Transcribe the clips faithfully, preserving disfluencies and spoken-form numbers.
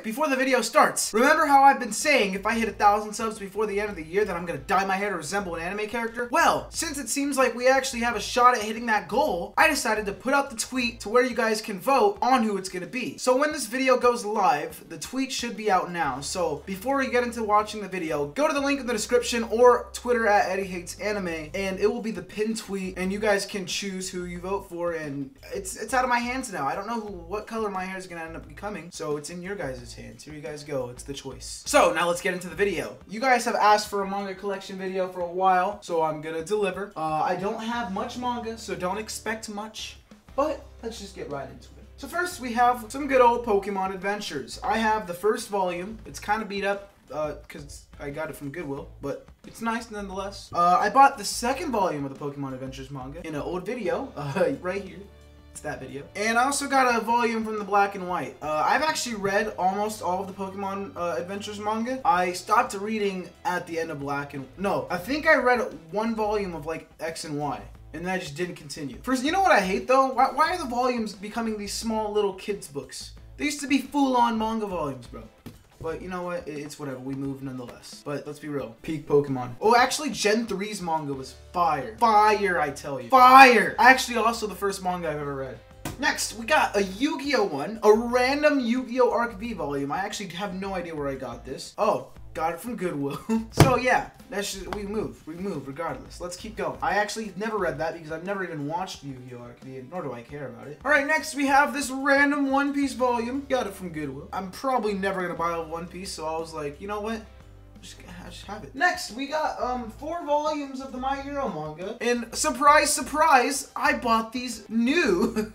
quick before the video starts. Remember how I've been saying if I hit a thousand subs before the end of the year that I'm gonna dye my hair to resemble an anime character? Well, since it seems like we actually have a shot at hitting that goal, I decided to put out the tweet to where you guys can vote on who it's gonna be. So when this video goes live, the tweet should be out now. So before we get into watching the video, go to the link in the description or Twitter at Eddie Hates Anime, and it will be the pinned tweet, and you guys can choose who you vote for. And it's it's out of my hands now. I don't know who, what color my hair is gonna end up becoming, so it's in your guys' hands. Here you guys go. It's the choice. So now let's get into the video. You guys have asked for a manga collection video for a while, so I'm gonna deliver. Uh, I don't have much manga, so don't expect much, but let's just get right into it. So first we have some good old Pokemon Adventures. I have the first volume. It's kind of beat up because uh, I got it from Goodwill, but it's nice nonetheless. Uh, I bought the second volume of the Pokemon Adventures manga in an old video, uh, right here. It's that video. And I also got a volume from the Black and White. Uh, I've actually read almost all of the Pokemon uh, Adventures manga. I stopped reading at the end of Black and... No, I think I read one volume of like X and Y. And then I just didn't continue. First, you know what I hate though? Why, why are the volumes becoming these small little kids books? They used to be full-on manga volumes, bro. But you know what? It's whatever. We move nonetheless. But let's be real. Peak Pokemon. Oh, actually, Gen three's manga was fire. Fire, I tell you. Fire! Actually, also the first manga I've ever read. Next, we got a Yu-Gi-Oh one. A random Yu-Gi-Oh! Arc V volume. I actually have no idea where I got this. Oh. Got it from Goodwill. So yeah, that's just, we move, we move regardless. Let's keep going. I actually never read that because I've never even watched Yu-Gi-Oh! Arc V, nor do I care about it. All right, next we have this random One Piece volume. Got it from Goodwill. I'm probably never gonna buy a One Piece, so I was like, you know what? Just, just have it. Next, we got um four volumes of the My Hero manga, and surprise, surprise, I bought these new,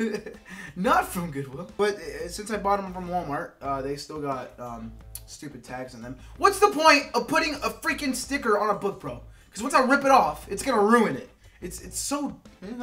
not from Goodwill, but uh, since I bought them from Walmart, uh, they still got um. stupid tags on them. What's the point of putting a freaking sticker on a book, bro? Because once I rip it off, it's gonna ruin it. It's it's so,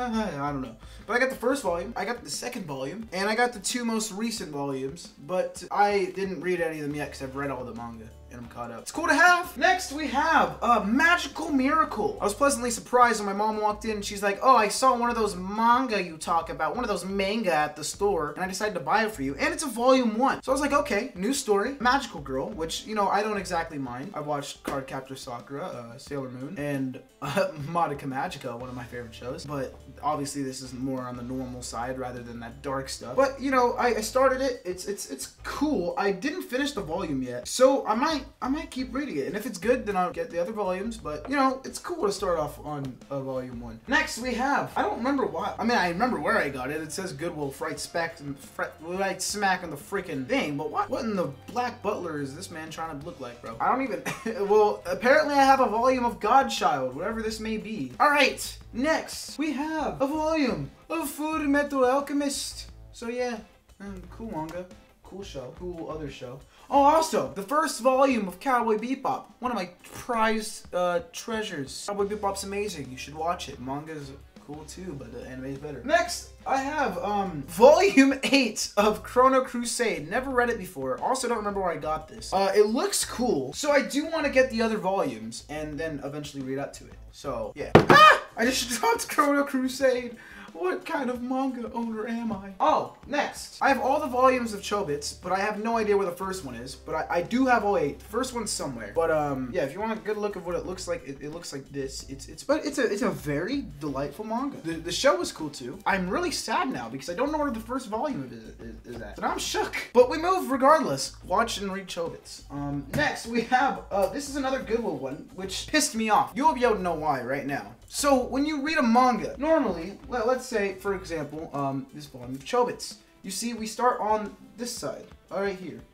I don't know. But I got the first volume, I got the second volume, and I got the two most recent volumes, but I didn't read any of them yet because I've read all the manga and I'm caught up. It's cool to have. Next we have a Magical Miracle. I was pleasantly surprised when my mom walked in and she's like, oh, I saw one of those manga you talk about, one of those manga at the store, and I decided to buy it for you, and it's a volume one. So I was like, okay, new story, Magical Girl, which, you know, I don't exactly mind. I've watched Cardcaptor Sakura, uh, Sailor Moon, and uh, Madoka Magica, one of my favorite shows, but obviously this is more on the normal side rather than that dark stuff. But, you know, I, I started it, it's, it's, it's cool. I didn't finish the volume yet, so I might I might keep reading it, and if it's good, then I'll get the other volumes, but, you know, it's cool to start off on uh, volume one. Next, we have, I don't remember why, I mean, I remember where I got it. It says Goodwill right smack, right smack on the freaking thing, but what, what in the Black Butler is this man trying to look like, bro? I don't even, well, apparently I have a volume of Godchild, whatever this may be. All right, next, we have a volume of Fullmetal Alchemist. So, yeah, um, cool manga. Cool show. Cool other show. Oh, also, the first volume of Cowboy Bebop. One of my prized uh, treasures. Cowboy Bebop's amazing. You should watch it. Manga's cool too, but the anime is better. Next, I have um, volume eight of Chrono Crusade. Never read it before. Also, don't remember where I got this. Uh, it looks cool, so I do want to get the other volumes and then eventually read up to it. So, yeah. Ah! I just dropped Chrono Crusade. What kind of manga owner am I? Oh, next. I have all the volumes of Chobits, but I have no idea where the first one is. But I, I do have all eight. The first one's somewhere. But um, yeah, if you want a good look of what it looks like, it, it looks like this. It's it's but it's a it's a very delightful manga. The, the show is cool too. I'm really sad now because I don't know where the first volume of it is, is at. So now I'm shook. But we move regardless. Watch and read Chobits. Um, next we have uh, this is another Goodwill one, which pissed me off. You'll be able to know why right now. So when you read a manga, normally, let, let's say, for example, um, this volume of Chobits. You see, we start on this side, all right here.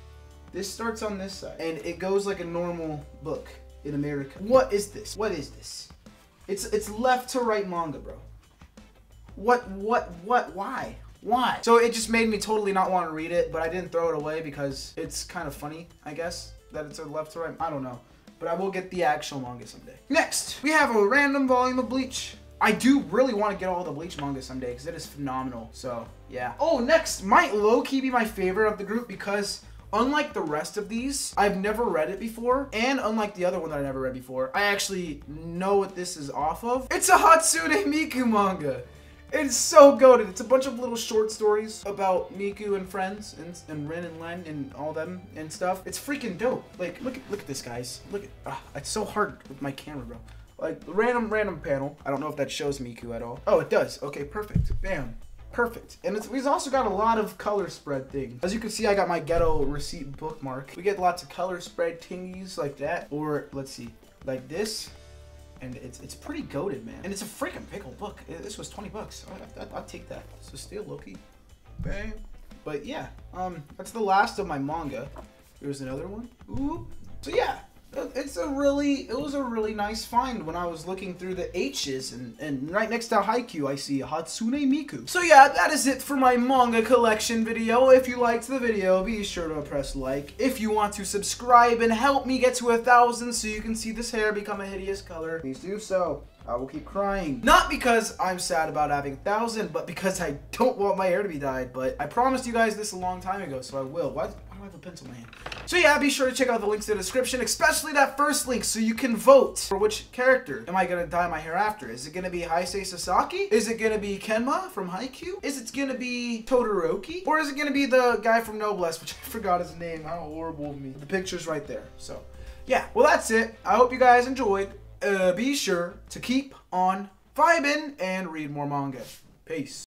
This starts on this side, and it goes like a normal book in America. What is this? What is this? It's it's left to right manga, bro. What, what, what, why? Why? So it just made me totally not want to read it, but I didn't throw it away because it's kind of funny, I guess, that it's a left to right. I don't know. But I will get the actual manga someday. Next, we have a random volume of Bleach. I do really want to get all the Bleach manga someday because it is phenomenal. So, yeah. Oh, next might low-key be my favorite of the group because unlike the rest of these, I've never read it before. And unlike the other one that I never read before, I actually know what this is off of. It's a Hatsune Miku manga. It's so goated. It's a bunch of little short stories about Miku and friends and, and Rin and Len and all them and stuff. It's freaking dope. Like, look at look at this, guys. Look at, uh, it's so hard with my camera, bro. Like, random, random panel. I don't know if that shows Miku at all. Oh, it does. Okay, perfect. Bam. Perfect. And it's, we've also got a lot of color spread things. As you can see, I got my ghetto receipt bookmark. We get lots of color spread tingies like that. Or, let's see, like this. And it's it's pretty goated, man. And it's a freaking pickle book. This was twenty bucks. I, I, I'll take that. So still low-key. Bang. But yeah, um, that's the last of my manga. There's another one. Ooh. So yeah, it's a really, it was a really nice find when I was looking through the H's, and, and right next to Haikyuu, I see Hatsune Miku. So yeah, that is it for my manga collection video. If you liked the video, be sure to press like. If you want to subscribe and help me get to a thousand so you can see this hair become a hideous color, please do so. I will keep crying. Not because I'm sad about having a thousand, but because I don't want my hair to be dyed. But I promised you guys this a long time ago, so I will. Why, why do I have a pencil in my hand? So yeah, be sure to check out the links in the description, especially that first link, so you can vote for which character am I gonna dye my hair after. Is it gonna be Heisei Sasaki? Is it gonna be Kenma from Haikyuu? Is it gonna be Todoroki? Or is it gonna be the guy from Noblesse, which I forgot his name? How horrible of me. The picture's right there. So yeah, well that's it. I hope you guys enjoyed. Uh, be sure to keep on vibing and read more manga. Peace.